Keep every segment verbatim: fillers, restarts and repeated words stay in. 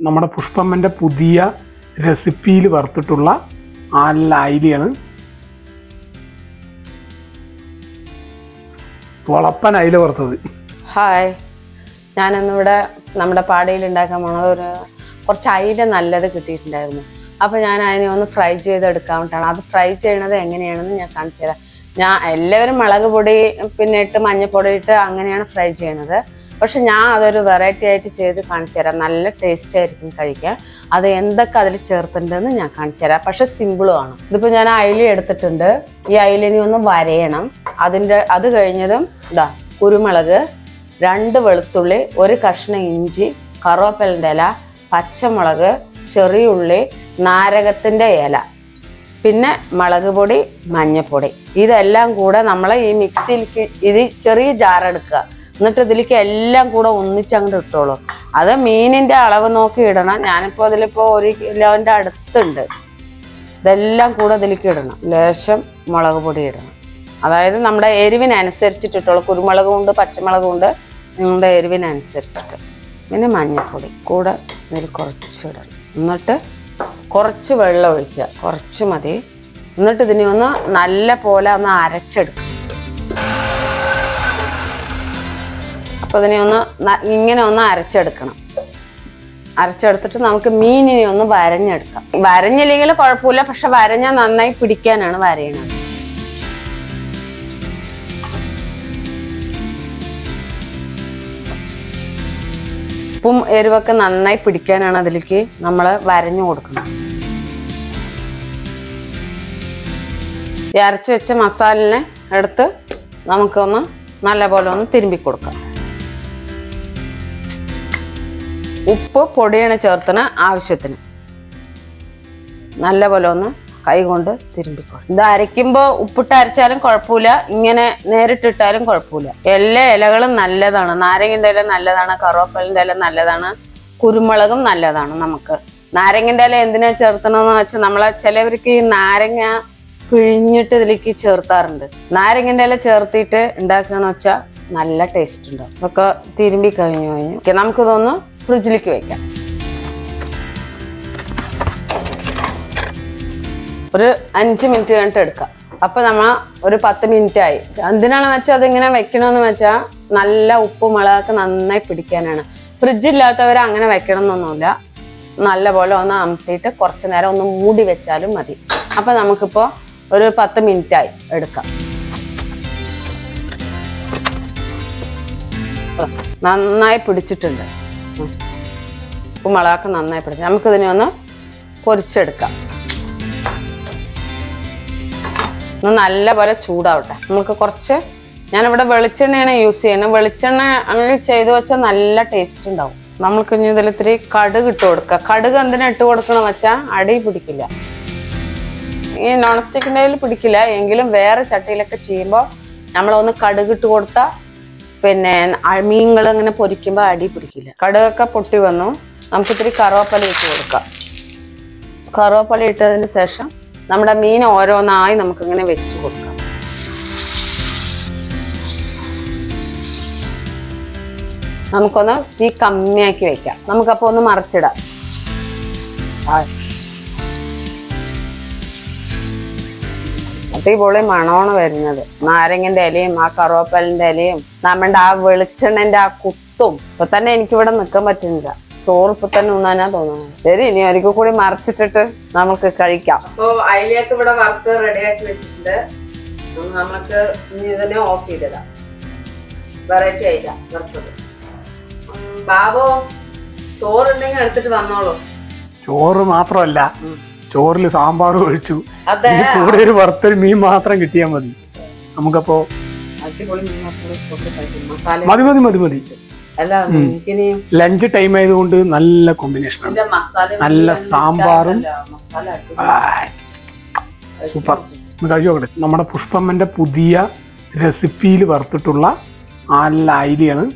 നമ്മുടെ പുഷ്പമ്മന്റെ പുതിയ റെസിപ്പിയിൽ വറുത്തിട്ടുള്ള നല്ല അയിലയാണ്. വളപ്പൻ അയില വറുത്തത്. ഹായ്, ഞാനിന്നിവിടെ നമ്മുടെ പാടിയിൽ ഉണ്ടാക്കാൻ പോണത് ഒരു കുറച്ച് അയില നല്ലത് കിട്ടിയിട്ടുണ്ടായിരുന്നു. അപ്പോൾ ഞാൻ അതിനെ ഒന്ന് ഫ്രൈ ചെയ്തെടുക്കാൻ വേണ്ടിയിട്ടാണ്. അത് ഫ്രൈ ചെയ്യണത് എങ്ങനെയാണെന്ന് ഞാൻ കാണിച്ചു തരാം. ഞാൻ എല്ലാവരും മുളക് പൊടി പിന്നെ ഇട്ട് മഞ്ഞൾപ്പൊടി ഇട്ട് അങ്ങനെയാണ് ഫ്രൈ ചെയ്യണത്. പക്ഷെ ഞാൻ അതൊരു വെറൈറ്റി ആയിട്ട് ചെയ്ത് കാണിച്ചു തരാം. നല്ല ടേസ്റ്റ് ആയിരിക്കും കഴിക്കാൻ. അത് എന്തൊക്കെ അതിൽ ചേർത്തിട്ടുണ്ടെന്ന് ഞാൻ കാണിച്ചു തരാം. പക്ഷെ സിമ്പിളും ആണ്. ഇതിപ്പോൾ ഞാൻ അയില എടുത്തിട്ടുണ്ട്. ഈ അയിലിനെ ഒന്ന് വരയണം. അതിൻ്റെ അത് കഴിഞ്ഞതും ഇതാ കുരുമുളക്, രണ്ട് വെളുത്തുള്ളി, ഒരു കഷ്ണം ഇഞ്ചി, കറുവേപ്പിലൻ്റെ ഇല, പച്ചമുളക്, ചെറിയുള്ളി, നാരകത്തിൻ്റെ ഇല, പിന്നെ മുളക് പൊടി, മഞ്ഞൾപ്പൊടി, ഇതെല്ലാം കൂടെ നമ്മൾ ഈ മിക്സിയിലേക്ക് ഇത് ചെറിയ ജാറെടുക്കുക. എന്നിട്ട് ഇതിലേക്ക് എല്ലാം കൂടെ ഒന്നിച്ചങ്ങോട്ട് ഇട്ടോളൂ. അത് മീനിൻ്റെ അളവ് നോക്കി ഇടണം. ഞാനിപ്പോൾ അതിലിപ്പോൾ ഒരു കിലോൻ്റെ അടുത്തുണ്ട്. ഇതെല്ലാം കൂടെ ഇതിലേക്ക് ഇടണം. ലേശം മുളക് പൊടി ഇടണം. അതായത് നമ്മുടെ എരിവിനനുസരിച്ചിട്ട് ഇട്ടോളൂ. കുരുമുളക് കൊണ്ട് പച്ചമുളക് കൊണ്ട് നിങ്ങളുടെ എരിവിനനുസരിച്ചിട്ട്. പിന്നെ മഞ്ഞൾപ്പൊടി കൂടെ ഇതിൽ കുറച്ച് ഇടണം. എന്നിട്ട് കുറച്ച് വെള്ളം ഒഴിക്കുക. കുറച്ച് മതി. എന്നിട്ട് ഇതിനെ ഒന്ന് നല്ല പോലെ ഒന്ന് അരച്ചെടുക്കുക. അപ്പോൾ ഇതിനെ ഒന്ന് ഇങ്ങനെ ഒന്ന് അരച്ചെടുക്കണം. അരച്ചെടുത്തിട്ട് നമുക്ക് മീനിനെ ഒന്ന് വരഞ്ഞെടുക്കാം. വരഞ്ഞില്ലെങ്കിൽ കുഴപ്പമില്ല, പക്ഷെ വരഞ്ഞാൽ നന്നായി പിടിക്കാനാണ് വരയണത്. ഉപ്പും എരിവൊക്കെ നന്നായി പിടിക്കാനാണ് അതിലേക്ക് നമ്മൾ വരഞ്ഞു കൊടുക്കുന്നത്. ഈ അരച്ച് വെച്ച മസാലിനെ എടുത്ത് നമുക്കൊന്ന് നല്ലപോലെ ഒന്ന് തിരുമ്പി കൊടുക്കാം. ഉപ്പ് പൊടിയാണ് ചേർത്തിന് ആവശ്യത്തിന്. നല്ലപോലെ ഒന്ന് കൈ കൊണ്ട് തിരുമ്പിക്കൊടുക്കും. ഇത് അരയ്ക്കുമ്പോൾ ഉപ്പിട്ട് അരച്ചാലും കുഴപ്പമില്ല, ഇങ്ങനെ നേരിട്ടിട്ടാലും കുഴപ്പമില്ല. എല്ലാ ഇലകളും നല്ലതാണ്. നാരങ്ങൻ്റെ ഇല നല്ലതാണ്, കറുവേപ്പിലൻ്റെ ഇല നല്ലതാണ്, കുരുമുളകും നല്ലതാണ്. നമുക്ക് നാരങ്ങൻ്റെ ഇല എന്തിനാ ചേർത്തണമെന്ന് വെച്ചാൽ നമ്മളെ ചിലവർക്ക് ഈ നാരങ്ങ പിഴിഞ്ഞിട്ട് ഇതിലേക്ക് ചേർത്താറുണ്ട്. നാരങ്ങൻ്റെ ഇല ചേർത്തിട്ട് ഉണ്ടാക്കുകയെന്ന് വെച്ചാൽ നല്ല ടേസ്റ്റ് ഉണ്ടാവും. ഒക്കെ തിരുമ്പി കഴിഞ്ഞു കഴിഞ്ഞു നമുക്കിതൊന്ന് ഫ്രിഡ്ജിലേക്ക് വെക്കാം. ഒരു അഞ്ച് മിനിറ്റ് കഴിഞ്ഞിട്ട് എടുക്കാം. അപ്പം നമ്മൾ ഒരു പത്ത് മിനിറ്റ് ആയി. എന്തിനാണെന്ന് വെച്ചാൽ അതിങ്ങനെ വെക്കണമെന്ന് വെച്ചാൽ നല്ല ഉപ്പ് മുളകൊക്കെ നന്നായി പിടിക്കാനാണ്. ഫ്രിഡ്ജില്ലാത്തവർ അങ്ങനെ വെക്കണം എന്നൊന്നുമില്ല. നല്ല പോലെ ഒന്ന് അമർത്തിയിട്ട് കുറച്ച് നേരം ഒന്ന് മൂടി വെച്ചാലും മതി. അപ്പം നമുക്കിപ്പോൾ ഒരു പത്ത് മിനിറ്റ് ആയി എടുക്കാം. നന്നായി പിടിച്ചിട്ടുണ്ട്. ഉപ്പ് മുളകൊക്കെ നന്നായി പിടിച്ചു. നമുക്കിതിനെ ഒന്ന് പൊരിച്ചെടുക്കാം. ഒന്ന് നല്ലപോലെ ചൂടാവട്ടെ. നമുക്ക് കുറച്ച് ഞാനിവിടെ വെളിച്ചെണ്ണയാണ് യൂസ് ചെയ്യുന്നത്. വെളിച്ചെണ്ണ അങ്ങനെ ചെയ്ത് വെച്ചാൽ നല്ല ടേസ്റ്റ് ഉണ്ടാവും. നമ്മൾക്ക് ഇനി ഇതിൽ ഇത്തിരി കടുക് ഇട്ട് കൊടുക്കുക. കടുക് എന്തിനാ ഇട്ട് കൊടുക്കണമെന്ന് വെച്ചാൽ അടി പിടിക്കില്ല. ഈ നോൺ സ്റ്റിക്കിൻ്റെ കയ്യിൽ പിടിക്കില്ല, എങ്കിലും വേറെ ചട്ടിയിലൊക്കെ ചെയ്യുമ്പോൾ നമ്മളൊന്ന് കടുക് ഇട്ട് കൊടുത്താൽ പിന്നെ മീനുകൾ ഇങ്ങനെ പൊരിക്കുമ്പോൾ അടി പിടിക്കില്ല. കടുകൊക്കെ പൊട്ടി വന്നു. നമുക്ക് ഇത്തിരി കറുവേപ്പില ഇട്ട് കൊടുക്കാം. കറുവേപ്പില ഇട്ടതിന് ശേഷം നമ്മുടെ മീൻ ഓരോന്നായി നമുക്കിങ്ങനെ വെച്ച് കൊടുക്കാം. നമുക്കൊന്ന് തീ കമ്മിയാക്കി വെക്കാം. നമുക്കപ്പോൾ ഒന്ന് മറിച്ചിടാം. അടിപൊളി മണമാണ് വരുന്നത്. നാരങ്ങൻ്റെ ഇലയും ആ കറുവേപ്പിലൻ്റെ ഇലയും നമ്മുടെ ആ വെളിച്ചെണ്ണൻ്റെ ആ കുത്തും. ഇപ്പൊ തന്നെ എനിക്കിവിടെ നിൽക്കാൻ പറ്റുന്നില്ല. ചോറ് ഇപ്പൊ തന്നെ ഉണ്ണാനാ തോന്നുന്നത്. ശരി, ഇനി ഒരിക്കൽ കൂടി മറിച്ചിട്ടിട്ട് നമുക്ക് കഴിക്കാം. അപ്പോൾ അയിലേക്ക് ഇവിടെ വറുത്ത് റെഡിയാക്കി വെച്ചിട്ടുണ്ട്. നമുക്ക് ഇനി ഇതിനെ ഓഫ് ചെയ്തിടാം. വെറൈറ്റി ആയില്ല വറുത്തത്. ബാബോ, ചോറുണ്ടെങ്കിൽ എടുത്തിട്ട് വന്നോളൂ. ചോറ് മാത്രമല്ല, ചോറിൽ സാമ്പാർ ഒഴിച്ചു. കൂടെ ഒരു വറുത്തൊരു മീൻ മാത്രം കിട്ടിയാൽ മതി. നമുക്കപ്പോ മതി മതി മതി മതി ലഞ്ച് ടൈം ആയതുകൊണ്ട് നല്ല കോമ്പിനേഷനാണ്. നല്ല സാമ്പാറും സൂപ്പർ. കഴിച്ചു നോക്കട്ടെ. നമ്മുടെ പുഷ്പമ്മന്റെ പുതിയ റെസിപ്പിയിൽ വറുത്തിട്ടുള്ള നല്ല അയിലയാണ്.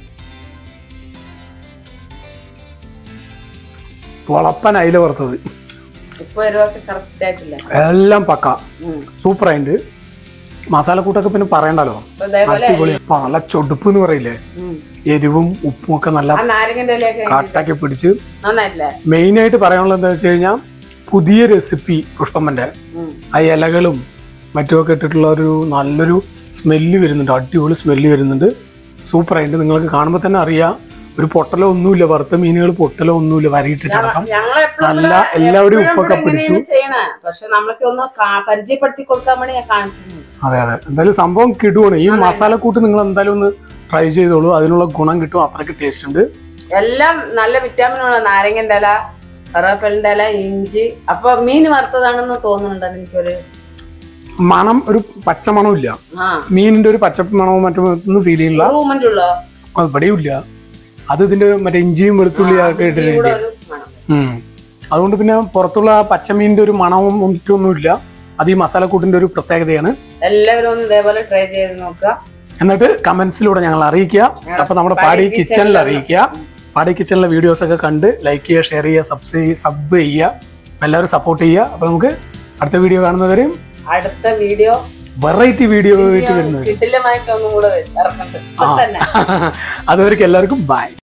വളപ്പൻ അയില വറുത്തത്. എല്ലാം പക്ക സൂപ്പറായിട്ട്. മസാലക്കൂട്ടൊക്കെ പിന്നെ പറയണ്ടല്ലോ, അടിപൊളി. നല്ല ചൊടുപ്പ് എന്ന് പറയില്ലേ, എരിവും ഉപ്പും ഒക്കെ നല്ല കട്ടാക്കി പിടിച്ച്. മെയിൻ ആയിട്ട് പറയാനുള്ളത് എന്താ വെച്ച് കഴിഞ്ഞാൽ പുതിയ റെസിപ്പി പുഷ്പമ്മന്റെ ആ ഇലകളും മറ്റുമൊക്കെ ഇട്ടിട്ടുള്ള ഒരു നല്ലൊരു സ്മെല്ല് വരുന്നുണ്ട്, അടിപൊളി സ്മെല്ല് വരുന്നുണ്ട്. സൂപ്പറായിട്ട് നിങ്ങൾക്ക് കാണുമ്പോൾ തന്നെ അറിയാം. ഒരു പൊട്ടലോ ഒന്നുമില്ല, വറുത്ത മീനുകൾ പൊട്ടലോ ഒന്നുമില്ല, വരയിട്ടിട്ടടക്കം നല്ല എല്ലാവരും ഉപ്പൊക്കെ പിടിച്ചു. അതെ അതെ, എന്തായാലും സംഭവം കിടുവാണ്. ഈ മസാലക്കൂട്ട് നിങ്ങൾ എന്തായാലും ഒന്ന് ട്രൈ ചെയ്തോളൂ, അതിനുള്ള ഗുണം കിട്ടും, അത്രയ്ക്ക് ടേസ്റ്റ് ഉണ്ട്. എല്ലാം നല്ല വിറ്റാമിൻ ഉള്ള നാരങ്ങന്റെ ഇല, കറിവേപ്പിലിന്റെ ഇല, ഇഞ്ചി. അപ്പൊ മീൻ വറുത്തതാണെന്ന് തോന്നുന്നുണ്ട് എനിക്കൊരു മണം, ഒരു പച്ചമണവും ഇല്ല, മീനിന്റെ ഒരു പച്ച മണവും മറ്റൊന്നും ഫീൽ ചെയ്യില്ല. ഇവിടെയും ഇല്ല. അത് ഇതിന്റെ മറ്റേ ഇഞ്ചിയും വെളുത്തുള്ളിയൊക്കെ ഇട്ടിട്ടുണ്ട്. ഉം അതുകൊണ്ട് പിന്നെ പുറത്തുള്ള പച്ചമീനിന്റെ ഒരു മണവും ഒന്നിട്ടൊന്നുമില്ല. അത് ഈ മസാലക്കൂട്ടിന്റെ ഒരു പ്രത്യേകതയാണ്. എല്ലാവരും ഒന്ന് ഇതേപോലെ ട്രൈ ചെയ്ത് നോക്കുക, എന്നിട്ട് കമന്റ്സിലൂടെ ഞങ്ങൾ അറിയിക്കുക. അപ്പൊ നമ്മുടെ പാടി കിച്ചണിൽ അറിയിക്കുക. പാടി കിച്ചണിലെ വീഡിയോസ് ഒക്കെ കണ്ട് ലൈക്ക് ചെയ്യുക, ഷെയർ ചെയ്യുക, സബ്സ്ക്രൈബ് സബ് ചെയ്യുക, എല്ലാവരും സപ്പോർട്ട് ചെയ്യുക. അപ്പൊ നമുക്ക് അടുത്ത വീഡിയോ കാണുന്നവരെയും അടുത്ത വീഡിയോ വെറൈറ്റി വീഡിയോ ആയിട്ട് വരുന്നത്. അതുവരെയ്ക്ക് എല്ലാവർക്കും ബൈ.